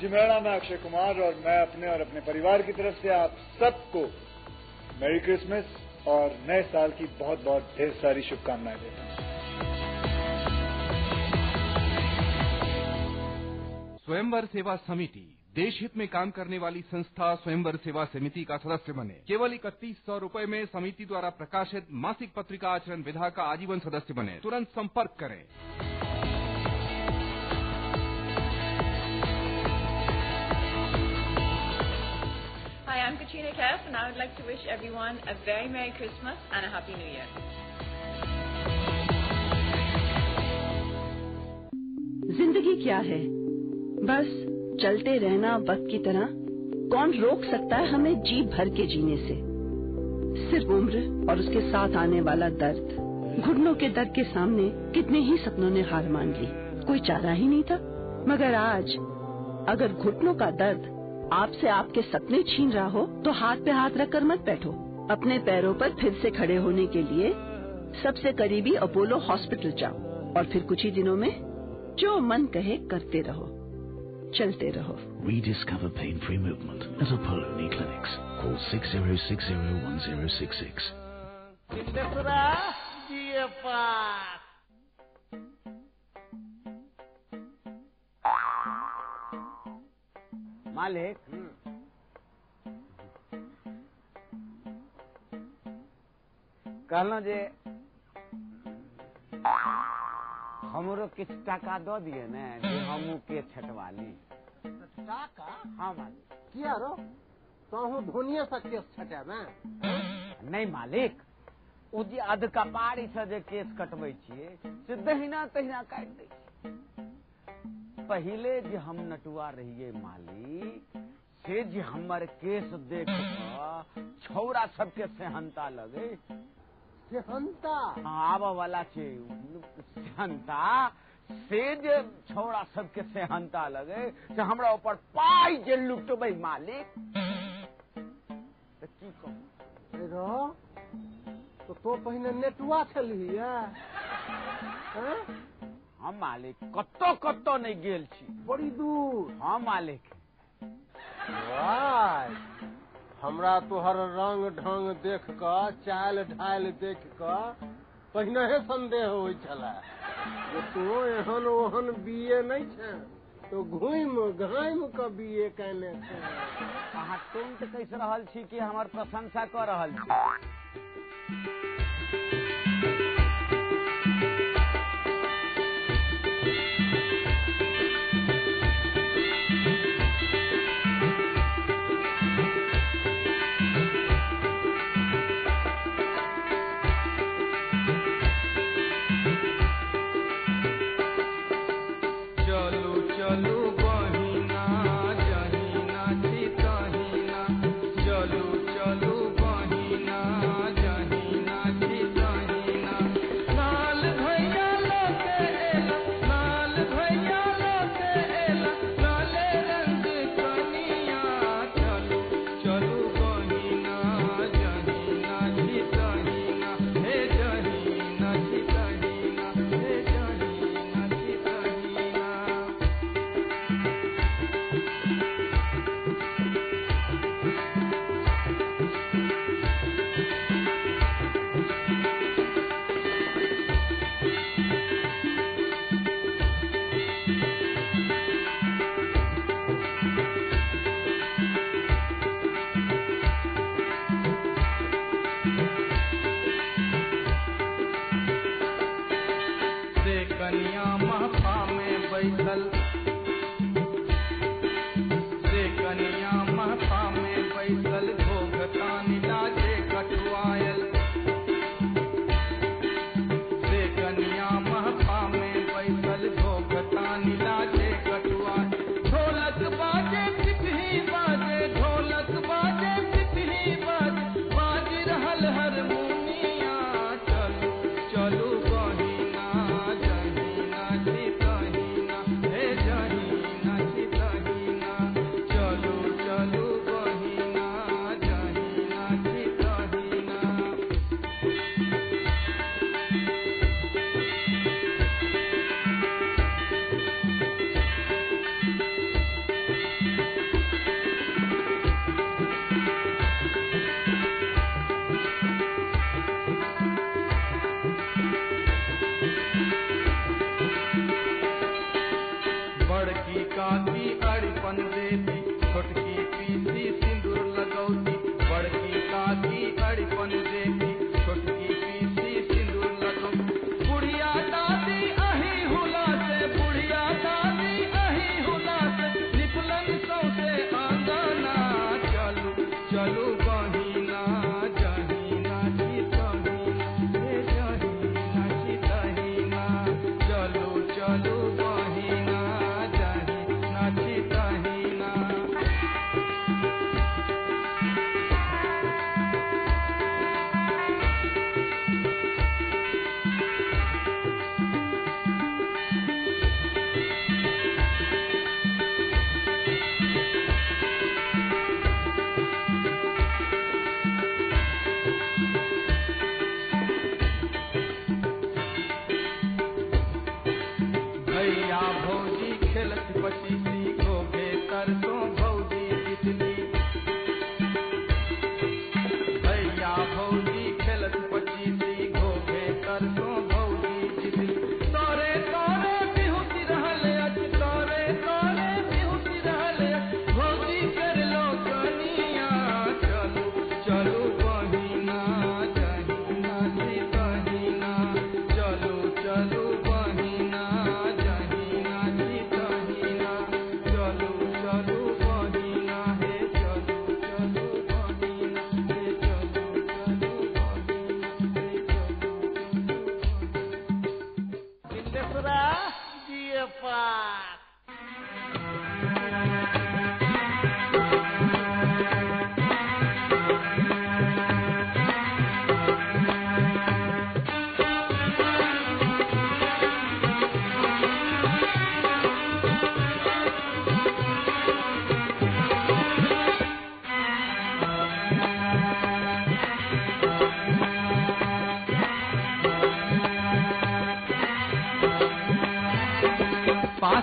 जी मेरा नाम है अक्षय कुमार और मैं अपने और अपने परिवार की तरफ से आप सबको मैरी क्रिसमस और नए साल की बहुत बहुत ढेर सारी शुभकामनाएं देता हूं। स्वयंवर सेवा समिति देश हित में काम करने वाली संस्था स्वयंवर सेवा समिति का सदस्य बने। केवल 3100 रुपए में समिति द्वारा प्रकाशित मासिक पत्रिका आचरण विधा का आजीवन सदस्य बने। तुरंत संपर्क करें। Hi, I'm Katrina Kaif and I would like to wish everyone a very Merry Christmas and a Happy New Year. जिंदगी क्या है? बस चलते रहना वक्त की तरह। कौन रोक सकता है हमें जी भर के जीने से? सिर्फ उम्र और उसके साथ आने वाला दर्द। घुटनों के दर्द के सामने कितने ही सपनों ने हार मान ली, कोई चारा ही नहीं था। मगर आज अगर घुटनों का दर्द आपसे आपके सपने छीन रहा हो तो हाथ पे हाथ रखकर मत बैठो। अपने पैरों पर फिर से खड़े होने के लिए सबसे करीबी अपोलो हॉस्पिटल जाओ और फिर कुछ ही दिनों में जो मन कहे करते रहो, चलते रहो। Rediscover pain-free movement at Apollo Knee Clinics. Call 60601066. मालिक, कहलो जे हमरो किछ टाका दो दिए ने जे हमू के छटवाली। टाका? हाँ मालिक। किया रो? तोहू धोनिये से केस छटे में? नहीं मालिक, ओ जे अधकपारी से जे केस कटबै छियै से दहिना तहिना काटि दै छै। पहिले जे हम नटुआ रहिए मालिक, से जे हमर केस देख कऽ छौरा सबके सेहनता लगे। सेहनता? हाँ, आबऽ वाला छै सेहनता। से जे छौरा सबके सेहनता लगे से हमरा ऊपर पाई जे लुटबै मालिक, तऽ की कहू रो? तो पहिने नेटुआ छलिही? हाँ मालिक, कत्तो कत्तो नहीं गेल छी। बड़ी दूर? हाँ मालिक। हमरा तोहर रंग ढंग देख कऽ, चाल ढाल देख कऽ पहिने संदेह होइ छला जे तो एहन ओहन बीए नहीं छै, तो घुम घाम के बीए कैने छै। अहाँ तुम तऽ कैसे रहल छी कि हमर प्रशंसा कऽ रहल छी? चलू बहिना जहिना छी तहिना हे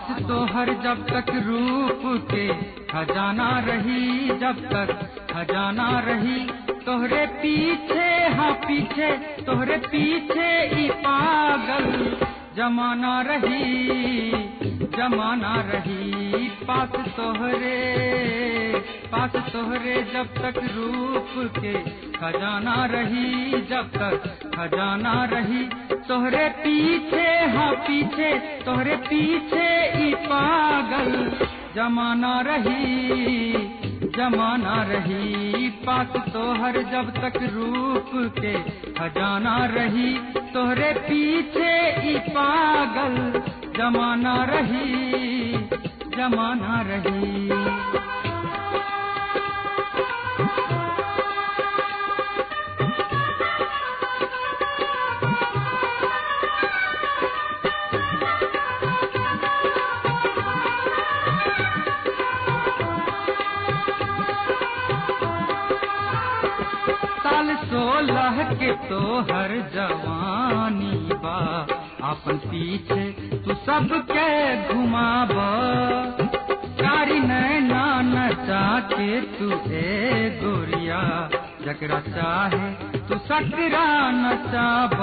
पास तो हर जब तक रूप के खजाना रही, जब तक खजाना रही, तोहरे पीछे हाँ पीछे, तोहरे पीछे ई पागल जमाना रही, जमाना रही। पास तोहरे जब तक रूप के खजाना रही, जब तक खजाना रही, तोहरे पीछे हाँ पीछे, तोहरे पीछे ई पागल जमाना रही, जमाना रही। पास तोहर जब तक रूप के खजाना रही, तोहरे पीछे ई पागल जमाना रही, जमाना रही। साल 16 के तो हर जवानी बा, अपन पीछे तू सबके घुमाब, कारी नैना नचा के तू ए गोरिया, जकरा चाहे तू सकरा नचाब।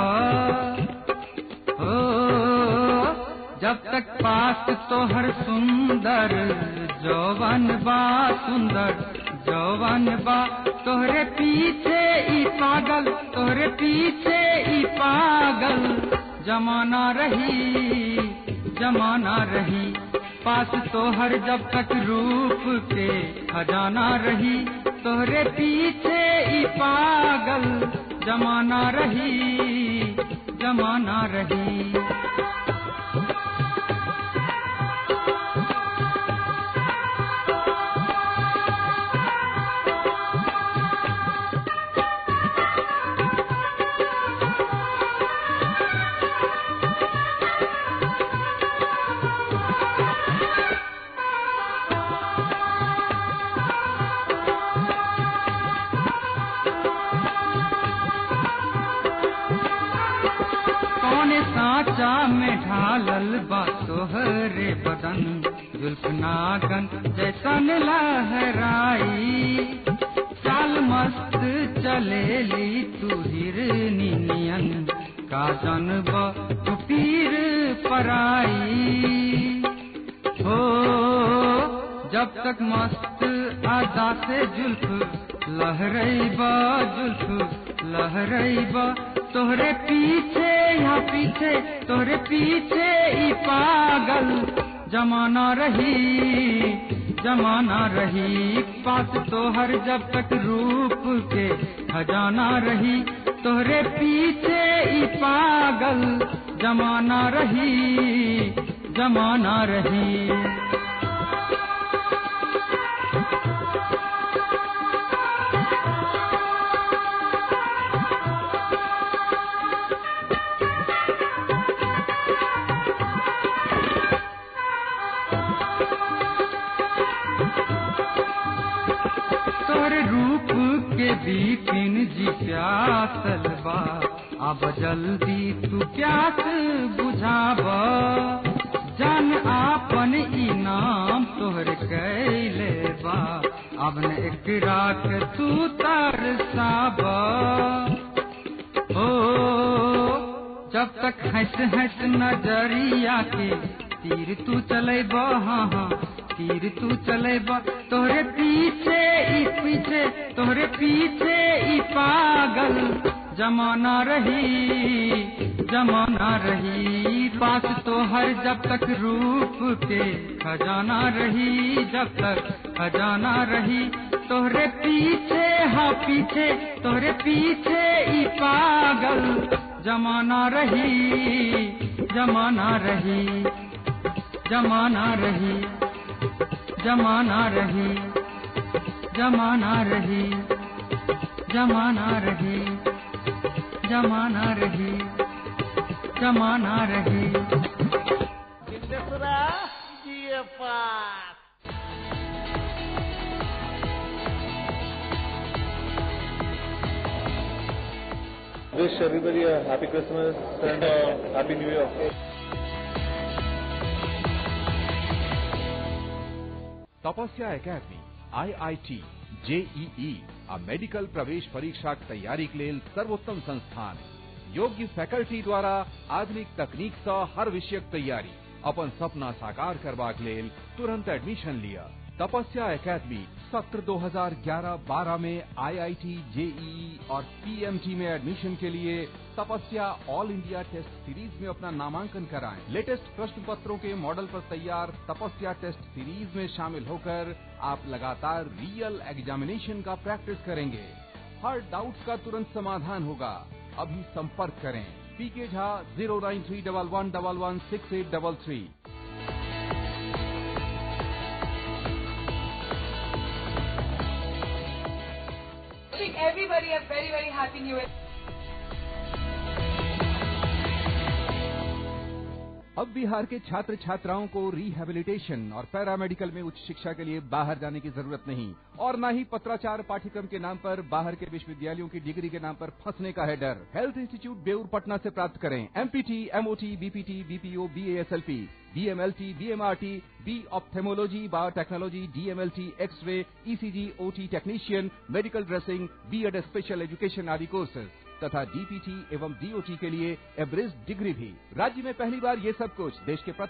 ओ जब तक पास तोहर सुंदर जौवन बा, सुंदर जौवन बा, तोहरे पीछे ई पागल, तोहरे पीछे ई पागल जमाना रही, जमाना रही। पास तोहर जब तक रूप के खजाना रही, तोहरे पीछे ई पागल जमाना रही, जमाना रही। सांचा में ढालल बा तोहरे बदन, जुल्फ नागन जैसन लहराई, चाल मस्त चलेली तू हिरनी नियन, का जनब तू पीर पराई। हो जब तक मस्त अदा से जुल्फ लहरैबा, जुल्फ लहरैबा, तोहरे पीछे या पीछे, तोहरे पीछे ई पागल जमाना रही, जमाना रही। पास तोहर जब तक रूप के खजाना रही, तोहरे पीछे ई पागल जमाना रही, जमाना रही। बिपिन जी प्यासल बा, अब जल्दी तू प्यास बुझाब, जान आपन इनाम तोहर कैले बा, अब न एकरा के तू तरसाब। हो जब तक हंस हंस नजरिया के तीर तू चलेब, हाँ हाँ तीर तू चलेब, तोहरे पीछे ई पीछे, तोहरे पीछे ई पागल जमाना रही, जमाना रही। पास तोहर जब तक रूप के खजाना रही, जब तक खजाना रही, तोहरे पीछे हाँ पीछे, तोहरे पीछे ई पागल जमाना रही, जमाना रही, जमाना रही, जमाना रही, जमाना रही, जमाना रही, जमाना रही, जमाना रही। जिंदसरा ये पास Wish everybody a happy Christmas and a happy New Year. Tapasya academy IIT JEE आ मेडिकल प्रवेश परीक्षाक तैयारीक लेल सर्वोत्तम संस्थान। योग्य फैकल्टी द्वारा आधुनिक तकनीक सँ हर विषयक तैयारी। अपन सपना साकार करबाक लेल तुरंत एडमिशन लिया। तपस्या एकेडमी सत्र 2011-12 में IIT JEE और PMT में एडमिशन के लिए तपस्या ऑल इंडिया टेस्ट सीरीज में अपना नामांकन कराएं। लेटेस्ट प्रश्न पत्रों के मॉडल पर तैयार तपस्या टेस्ट सीरीज में शामिल होकर आप लगातार रियल एग्जामिनेशन का प्रैक्टिस करेंगे। हर डाउट्स का तुरंत समाधान होगा। अभी संपर्क करें PK Jha 09311116833। Wishing everybody a very, very happy new year. अब बिहार के छात्र छात्राओं को रिहैबिलिटेशन और पैरामेडिकल में उच्च शिक्षा के लिए बाहर जाने की जरूरत नहीं और न ही पत्राचार पाठ्यक्रम के नाम पर बाहर के विश्वविद्यालयों की डिग्री के नाम पर फंसने का है डर। हेल्थ इंस्टीट्यूट बेउर पटना से प्राप्त करें MPT, MOT, BPT, BPO, BASLP, BMLT, BMRT, B ophthalmology, biotechnology, DMLT, X ray, ECG, OT technician, medical dressing, B.Ed special education आदि कोर्सेज तथा DPT एवं DOT के लिए एवरेज डिग्री भी। राज्य में पहली बार ये सब कुछ देश के